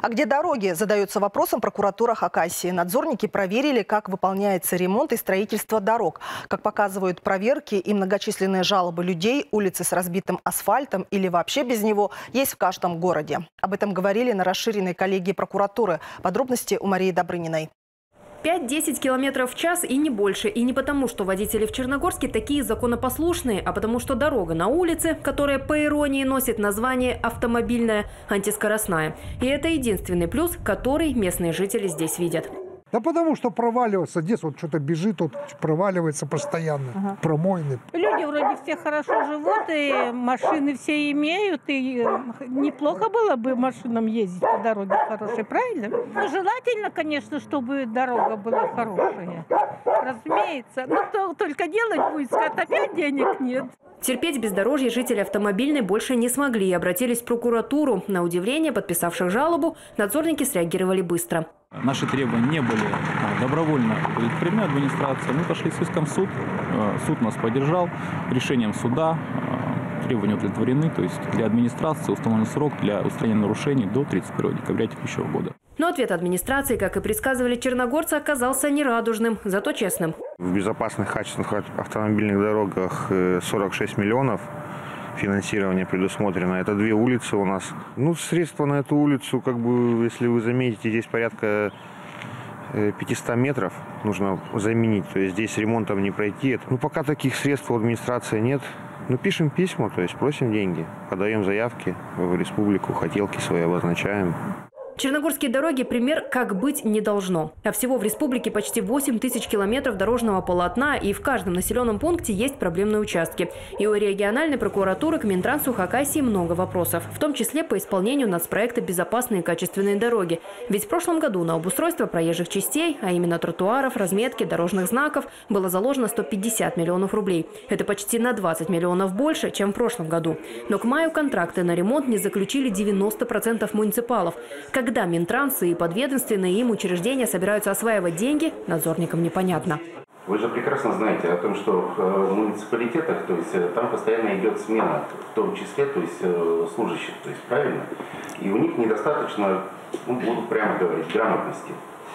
А где дороги, задается вопросом прокуратура Хакасии. Надзорники проверили, как выполняется ремонт и строительство дорог. Как показывают проверки и многочисленные жалобы людей, улицы с разбитым асфальтом или вообще без него есть в каждом городе. Об этом говорили на расширенной коллегии прокуратуры. Подробности у Марии Добрыниной. 5-10 километров в час и не больше. И не потому, что водители в Черногорске такие законопослушные, а потому что дорога на улице, которая по иронии носит название автомобильная, антискоростная. И это единственный плюс, который местные жители здесь видят. Да потому что проваливаться. Здесь вот что-то бежит, вот проваливается постоянно. Промойный. Люди вроде все хорошо живут, и машины все имеют. И неплохо было бы машинам ездить по дороге хорошей, правильно? Ну, желательно, конечно, чтобы дорога была хорошая. Разумеется. Ну, кто только делать будет, скажет, опять денег нет. Терпеть бездорожье жители Автомобильной больше не смогли и обратились в прокуратуру. На удивление подписавших жалобу надзорники среагировали быстро. Наши требования не были добровольно удовлетворены администрацией. Мы пошли с иском в суд. Суд нас поддержал. Решением суда требования удовлетворены. То есть для администрации установлен срок для устранения нарушений до 31 декабря текущего года. Но ответ администрации, как и предсказывали черногорцы, оказался нерадужным, зато честным. В безопасных, качественных автомобильных дорогах 46 миллионов финансирования предусмотрено. Это 2 улицы у нас. Ну, средства на эту улицу, как бы, если вы заметите, здесь порядка 500 метров нужно заменить. То есть здесь ремонтом не пройти. Ну, пока таких средств у администрации нет. Ну, пишем письма, то есть просим деньги. Подаем заявки в республику, хотелки свои обозначаем. Черногорские дороги – пример, как быть не должно. А всего в республике почти 8 тысяч километров дорожного полотна, и в каждом населенном пункте есть проблемные участки. И у региональной прокуратуры к Минтрансу Хакасии много вопросов, в том числе по исполнению нацпроекта «Безопасные и качественные дороги». Ведь в прошлом году на обустройство проезжих частей, а именно тротуаров, разметки, дорожных знаков, было заложено 150 миллионов рублей. Это почти на 20 миллионов больше, чем в прошлом году. Но к маю контракты на ремонт не заключили 90% муниципалов. Когда Минтранс и подведомственные им учреждения собираются осваивать деньги, надзорникам непонятно. Вы же прекрасно знаете о том, что в муниципалитетах, то есть там постоянно идет смена, в том числе, то есть служащих, то есть правильно, и у них недостаточно, ну, буду прямо говорить, грамотности.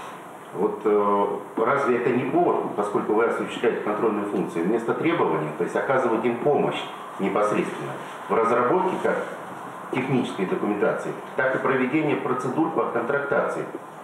Вот разве это не повод, поскольку вы осуществляете контрольные функции, вместо требований, то есть оказывать им помощь непосредственно в разработке как технической документации, так и проведение процедур по контрактации.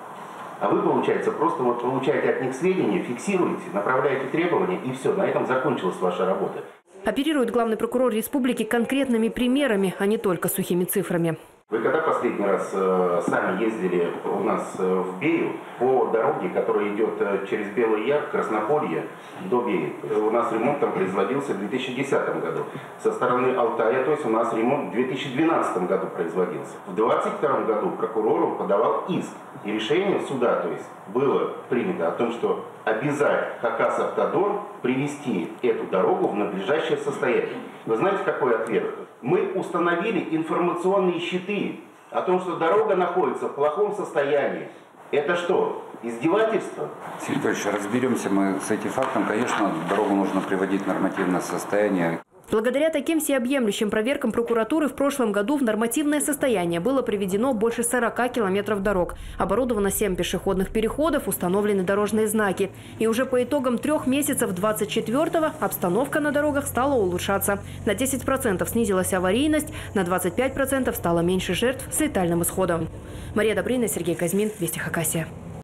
А вы, получается, просто вот получаете от них сведения, фиксируете, направляете требования, и все, на этом закончилась ваша работа. Оперирует главный прокурор республики конкретными примерами, а не только сухими цифрами. Вы когда последний раз сами ездили у нас в Бею по дороге, которая идет через Белый Яр, Краснополье до Беи? У нас ремонт там производился в 2010 году. Со стороны Алтая, то есть у нас ремонт в 2012 году производился. В 2022 году прокурору подавал иск. И решение суда, то есть, было принято о том, что обязать Хакасавтодор привести эту дорогу в надлежащее состояние. Вы знаете, какой ответ? Мы установили информационные щиты о том, что дорога находится в плохом состоянии. Это что, издевательство? Сергей Анатольевич, разберемся мы с этим фактом. Конечно, дорогу нужно приводить в нормативное состояние. Благодаря таким всеобъемлющим проверкам прокуратуры в прошлом году в нормативное состояние было приведено больше 40 километров дорог. Оборудовано 7 пешеходных переходов, установлены дорожные знаки. И уже по итогам 3 месяцев 24-го обстановка на дорогах стала улучшаться. На 10% снизилась аварийность, на 25% стало меньше жертв с летальным исходом. Мария Добрыниной, Сергей Казьмин, Вести Хакасия.